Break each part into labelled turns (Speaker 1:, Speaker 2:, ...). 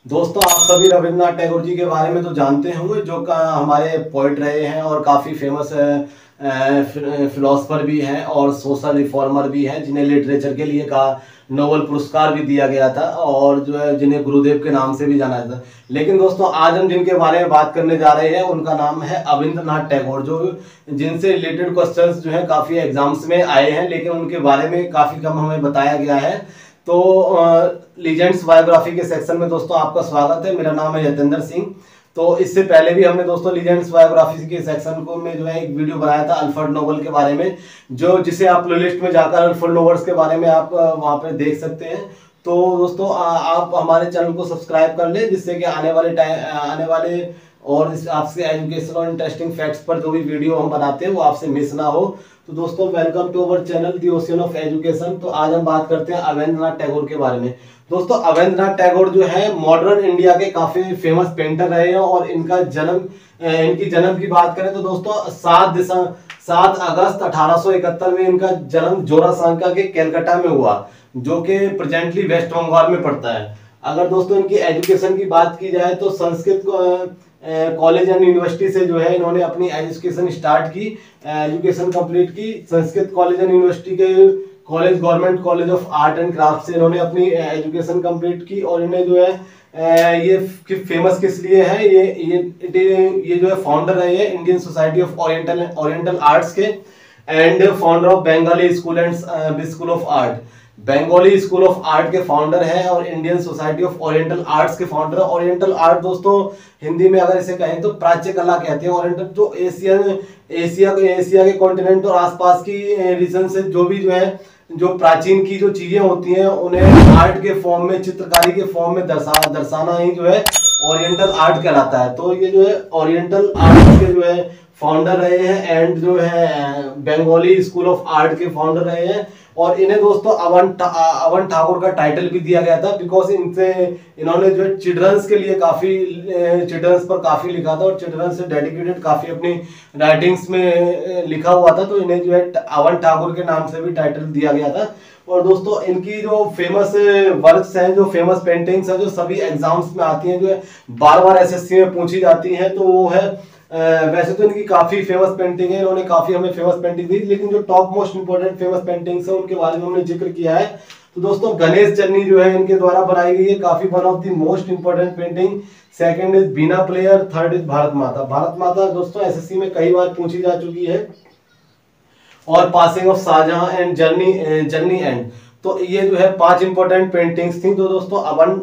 Speaker 1: दोस्तों, आप सभी रविन्द्रनाथ टैगोर जी के बारे में तो जानते होंगे, जो हमारे पोइट रहे हैं और काफ़ी फेमस फिलोसफर भी हैं और सोशल रिफॉर्मर भी हैं, जिन्हें लिटरेचर के लिए का नोबेल पुरस्कार भी दिया गया था और जो है जिन्हें गुरुदेव के नाम से भी जाना जाता है। लेकिन दोस्तों, आज हम जिनके बारे में बात करने जा रहे हैं उनका नाम है अविंद्रनाथ टैगोर, जो जिनसे रिलेटेड क्वेश्चंस जो है काफ़ी एग्जाम्स में आए हैं, लेकिन उनके बारे में काफ़ी कम हमें बताया गया है। तो लीजेंड्स बायोग्राफी के सेक्शन में दोस्तों आपका स्वागत है। मेरा नाम है यतेंद्र सिंह। तो इससे पहले भी हमने दोस्तों लीजेंड्स बायोग्राफी के सेक्शन को में जो है एक वीडियो बनाया था अल्फ्रेड नोबेल के बारे में, जो जिसे आप प्लेलिस्ट में जाकर अल्फ्रेड नोबेल के बारे में आप वहां पर देख सकते हैं। तो दोस्तों आप हमारे चैनल को सब्सक्राइब कर लें, जिससे कि आने वाले और आपसे एजुकेशनल और इंटरेस्टिंग फैक्ट्स पर जो भी वीडियो हम बनाते हैं वो आपसे मिस ना हो। तो दोस्तों, welcome to our channel the ocean of education. तो आज हम बात करते हैं अवेंद्रनाथ टैगोर के बारे में। दोस्तों, अवेंद्रनाथ टैगोर जो है मॉडर्न इंडिया के काफी फेमस पेंटर रहे हैं और इनकी जन्म की बात करें तो दोस्तों 7 अगस्त 1871 में इनका जन्म जोरासांका के कलकत्ता में हुआ, जो कि प्रेजेंटली वेस्ट बंगाल में पड़ता है। अगर दोस्तों इनकी एजुकेशन की बात की जाए तो संस्कृत कॉलेज एंड यूनिवर्सिटी से जो है इन्होंने अपनी एजुकेशन स्टार्ट की, एजुकेशन कंप्लीट की। संस्कृत कॉलेज एंड यूनिवर्सिटी के government college of art and craft से इन्होंने अपनी एजुकेशन कंप्लीट की। और इन्हें जो है ये फेमस किस लिए है, ये जो है फाउंडर रहे हैं Indian society of oriental arts के, and founder of Bengali school of art. Bengali school of art के फाउंडर है और Indian society of oriental arts के फाउंडर है। ओरिएंटल आर्ट दोस्तों हिंदी में अगर इसे कहें तो प्राच्य कला कहते हैं। ओरिएंटल जो एशिया के कॉन्टिनेंट और आसपास की रीजन से जो भी जो है जो प्राचीन की जो चीजें होती हैं उन्हें आर्ट के फॉर्म में, चित्रकारी के फॉर्म में दर्शाना ही जो है ओरिएंटल आर्ट कहलाता है। तो ये जो है ओरिएंटल आर्ट के जो है फाउंडर रहे हैं एंड जो है बंगाली स्कूल ऑफ आर्ट के फाउंडर रहे हैं। और इन्हें दोस्तों अवन ठाकुर का टाइटल भी दिया गया था, बिकॉज इन्होंने जो है चिल्ड्रंस के लिए चिल्ड्रंस पर काफी लिखा था और चिल्ड्रंस से डेडिकेटेड काफी अपनी राइटिंग्स में लिखा हुआ था। तो इन्हें जो है अवन ठाकुर के नाम से भी टाइटल दिया गया था। और दोस्तों इनकी जो फेमस वर्क्स हैं, जो फेमस पेंटिंग्स हैं, जो सभी एग्जाम्स में आती हैं, जो है बार बार एसएससी में पूछी जाती हैं, तो वो है वैसे तो इनकी काफी फेमस पेंटिंग है, इन्होंने काफी हमें फेमस पेंटिंग दी, लेकिन जो top most important famous paintings है उनके बारे में हमने जिक्र किया है। तो दोस्तों गणेश जर्नी जो है इनके द्वारा बनाई गई है, काफी one of the most important painting. Second is veena player, third is Bharat Mata. Bharat माता दोस्तों एसएससी में कई बार पूछी जा चुकी है। और passing of Shahjahan and journey end. तो ये जो है 5 इंपोर्टेंट पेंटिंग्स थी, तो दोस्तों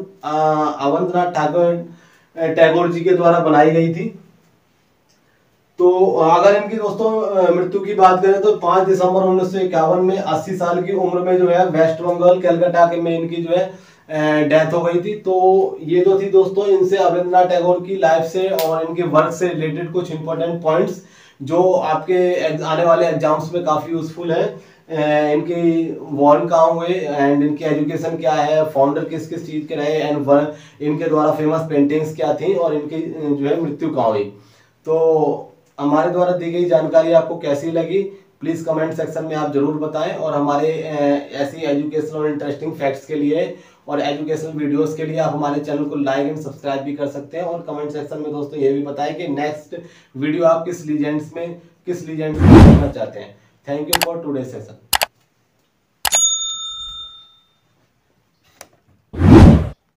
Speaker 1: अवंतनाथ टैगोर जी के द्वारा बनाई गई थी। तो अगर इनकी दोस्तों मृत्यु की बात करें तो 5 दिसंबर 1951 में 80 साल की उम्र में जो है वेस्ट बंगाल कलकत्ता के में इनकी जो है डेथ हो गई थी। तो ये जो थी दोस्तों इनसे अविंद्रनाथ टैगोर की लाइफ से और इनके वर्क से रिलेटेड कुछ इंपॉर्टेंट पॉइंट्स जो आपके आने वाले एग्जाम्स में काफी यूजफुल है। इनकी वॉर्न कहाँ हुए एंड इनकी एजुकेशन क्या है, फाउंडर किस किस चीज के रहे एंड इनके द्वारा फेमस पेंटिंग्स क्या थी और इनकी जो है मृत्यु कहाँ हुई। तो हमारे द्वारा दी गई जानकारी आपको कैसी लगी, प्लीज कमेंट सेक्शन में आप जरूर बताएं। और हमारे ऐसी एजुकेशनल और इंटरेस्टिंग फैक्ट्स के लिए और एजुकेशनल वीडियोस के लिए आप हमारे चैनल को लाइक एंड सब्सक्राइब भी कर सकते हैं। और कमेंट सेक्शन में दोस्तों ये भी बताएं कि नेक्स्ट वीडियो आप किस लीजेंड्स में देखना चाहते हैं। Thank you for today session.